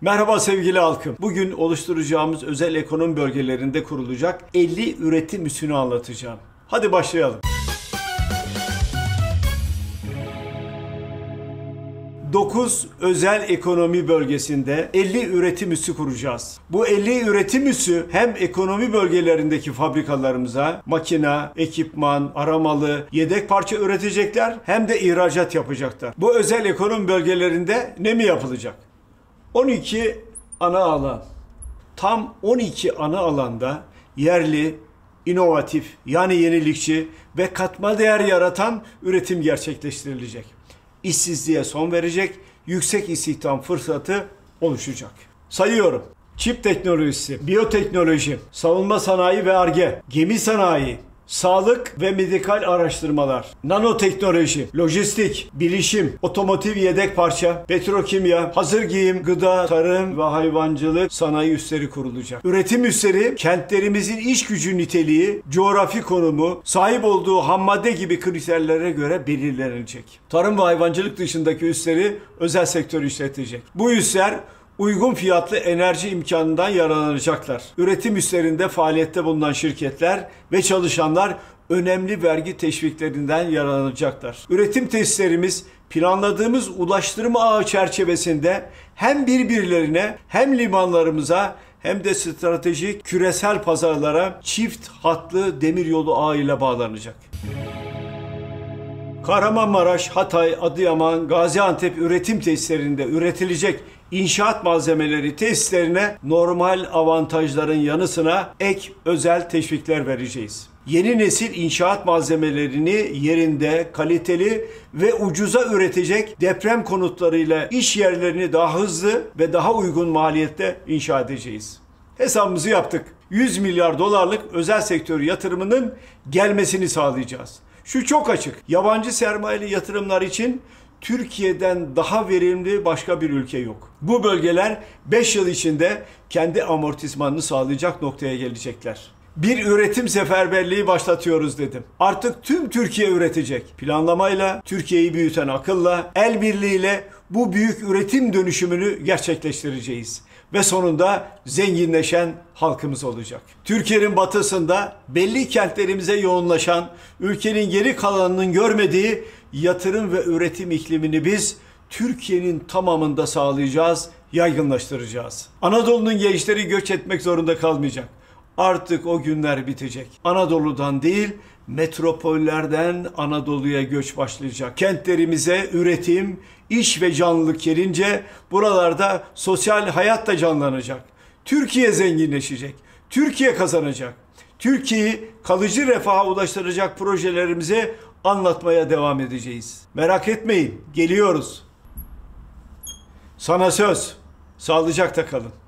Merhaba sevgili halkım. Bugün oluşturacağımız özel ekonomi bölgelerinde kurulacak 50 üretim üssünü anlatacağım. Hadi başlayalım. 9 özel ekonomi bölgesinde 50 üretim üssü kuracağız. Bu 50 üretim üssü hem ekonomi bölgelerindeki fabrikalarımıza makina, ekipman, aramalı, yedek parça üretecekler hem de ihracat yapacaklar. Bu özel ekonomi bölgelerinde ne mi yapılacak? 12 ana alan. Tam 12 ana alanda yerli, inovatif yani yenilikçi ve katma değer yaratan üretim gerçekleştirilecek. İşsizliğe son verecek, yüksek istihdam fırsatı oluşacak. Sayıyorum. Çip teknolojisi, biyoteknoloji, savunma sanayi ve Ar-Ge, gemi sanayi, sağlık ve medikal araştırmalar, nanoteknoloji, lojistik, bilişim, otomotiv yedek parça, petrokimya, hazır giyim, gıda, tarım ve hayvancılık sanayi üsleri kurulacak. Üretim üsleri kentlerimizin iş gücü niteliği, coğrafi konumu, sahip olduğu hammadde gibi kriterlere göre belirlenecek. Tarım ve hayvancılık dışındaki üsleri özel sektör işletecek. Bu üsler uygun fiyatlı enerji imkanından yararlanacaklar. Üretim üslerinde faaliyette bulunan şirketler ve çalışanlar önemli vergi teşviklerinden yararlanacaklar. Üretim tesislerimiz planladığımız ulaştırma ağı çerçevesinde hem birbirlerine hem limanlarımıza hem de stratejik küresel pazarlara çift hatlı demiryolu ağı ile bağlanacak. Kahramanmaraş, Hatay, Adıyaman, Gaziantep üretim tesislerinde üretilecek İnşaat malzemeleri tesislerine normal avantajların yanı sıra ek özel teşvikler vereceğiz. Yeni nesil inşaat malzemelerini yerinde, kaliteli ve ucuza üretecek deprem konutlarıyla iş yerlerini daha hızlı ve daha uygun maliyette inşa edeceğiz. Hesabımızı yaptık. 100 milyar dolarlık özel sektör yatırımının gelmesini sağlayacağız. Şu çok açık. Yabancı sermayeli yatırımlar için Türkiye'den daha verimli başka bir ülke yok. Bu bölgeler 5 yıl içinde kendi amortismanını sağlayacak noktaya gelecekler. Bir üretim seferberliği başlatıyoruz dedim. Artık tüm Türkiye üretecek. Planlamayla, Türkiye'yi büyüten akılla, el birliğiyle bu büyük üretim dönüşümünü gerçekleştireceğiz. Ve sonunda zenginleşen halkımız olacak. Türkiye'nin batısında belli kentlerimize yoğunlaşan, ülkenin geri kalanının görmediği yatırım ve üretim iklimini biz Türkiye'nin tamamında sağlayacağız, yaygınlaştıracağız. Anadolu'nun gençleri göç etmek zorunda kalmayacak. Artık o günler bitecek. Anadolu'dan değil, metropollerden Anadolu'ya göç başlayacak. Kentlerimize üretim, iş ve canlılık gelince buralarda sosyal hayat da canlanacak. Türkiye zenginleşecek. Türkiye kazanacak. Türkiye'yi kalıcı refaha ulaştıracak projelerimizi anlatmaya devam edeceğiz. Merak etmeyin, geliyoruz. Sana söz, sağlıcakla kalın.